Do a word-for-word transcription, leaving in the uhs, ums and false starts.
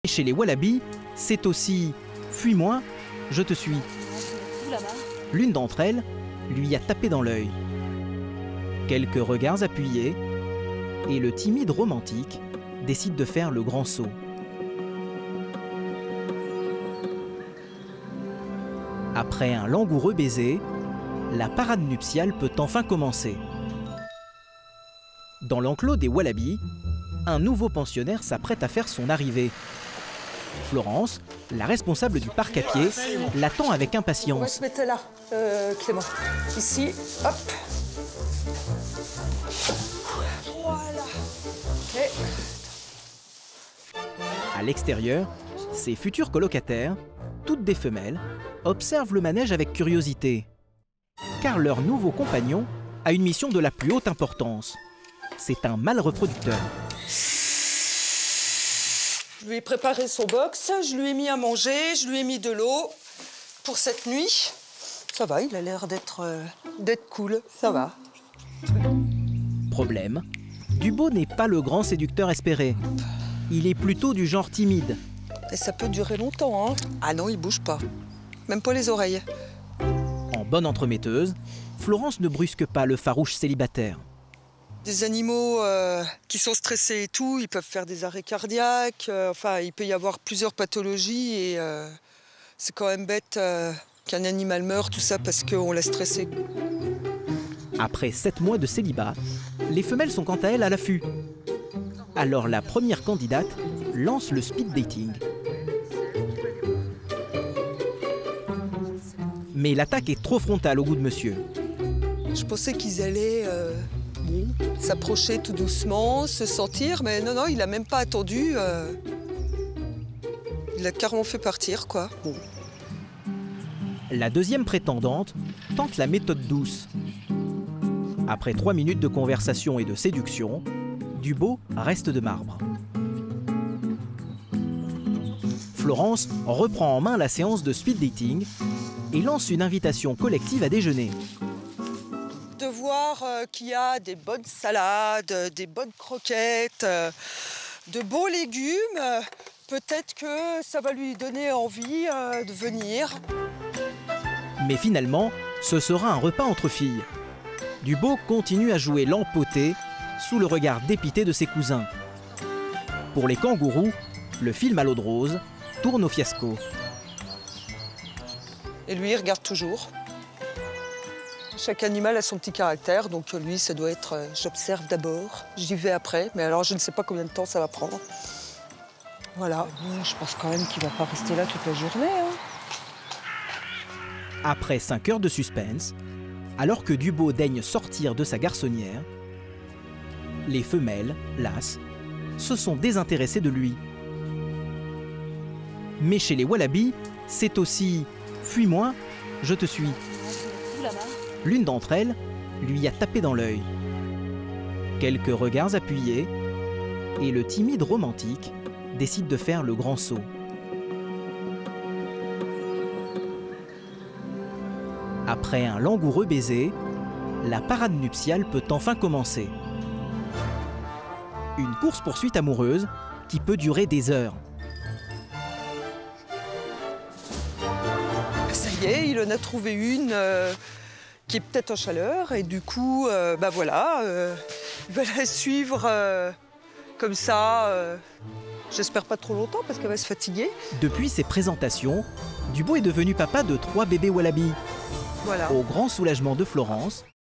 Chez les wallabies, c'est aussi « Fuis-moi, je te suis ». L'une d'entre elles lui a tapé dans l'œil. Quelques regards appuyés, et le timide romantique décide de faire le grand saut. Après un langoureux baiser, la parade nuptiale peut enfin commencer. Dans l'enclos des wallabies, un nouveau pensionnaire s'apprête à faire son arrivée. Florence, la responsable du parc à pied, l'attend avec On va impatience. se mettre là, euh, Clément. Ici, hop. Voilà. Et À l'extérieur, ses futurs colocataires, toutes des femelles, observent le manège avec curiosité. Car leur nouveau compagnon a une mission de la plus haute importance. C'est un mâle reproducteur. je lui ai préparé son box, je lui ai mis à manger, je lui ai mis de l'eau pour cette nuit. Ça va, il a l'air d'être euh, d'être cool, ça va. Problème, Dubos n'est pas le grand séducteur espéré. Il est plutôt du genre timide. Et ça peut durer longtemps, hein. Ah non, il bouge pas. Même pas les oreilles. En bonne entremetteuse, Florence ne brusque pas le farouche célibataire. Des animaux euh, qui sont stressés et tout, ils peuvent faire des arrêts cardiaques. Euh, enfin, il peut y avoir plusieurs pathologies et euh, c'est quand même bête euh, qu'un animal meure, tout ça, parce qu'on l'a stressé. Après sept mois de célibat, les femelles sont quant à elles à l'affût. Alors la première candidate lance le speed dating. Mais l'attaque est trop frontale au goût de monsieur. Je pensais qu'ils allaient euh, bon, s'approcher tout doucement, se sentir, mais non, non, il a même pas attendu. Euh, il a carrément fait partir, quoi. Bon. La deuxième prétendante tente la méthode douce. Après trois minutes de conversation et de séduction, Dubos reste de marbre. Florence reprend en main la séance de speed dating et lance une invitation collective à déjeuner. De voir euh, qu'il y a des bonnes salades, euh, des bonnes croquettes, euh, de beaux légumes, euh, peut-être que ça va lui donner envie euh, de venir. Mais finalement, ce sera un repas entre filles. Dubos continue à jouer l'empoté sous le regard dépité de ses cousins. Pour les kangourous, le film à l'eau de rose tourne au fiasco. Et lui, il regarde toujours. Chaque animal a son petit caractère, donc lui, ça doit être euh, j'observe d'abord, j'y vais après, mais alors je ne sais pas combien de temps ça va prendre. Voilà. Je pense quand même qu'il ne va pas rester là toute la journée. Hein. Après cinq heures de suspense, alors que Dubos daigne sortir de sa garçonnière, les femelles, lasses, se sont désintéressées de lui. Mais chez les wallabies, c'est aussi « Fuis-moi, je te suis ». L'une d'entre elles lui a tapé dans l'œil. Quelques regards appuyés, et le timide romantique décide de faire le grand saut. Après un langoureux baiser, la parade nuptiale peut enfin commencer. Une course-poursuite amoureuse qui peut durer des heures. Ça y est, il en a trouvé une euh, qui est peut-être en chaleur, et du coup, euh, bah voilà, euh, il va la suivre euh, comme ça. Euh, J'espère pas trop longtemps parce qu'elle va se fatiguer. Depuis ses présentations, Dubos est devenu papa de trois bébés wallabies. Voilà. Au grand soulagement de Florence,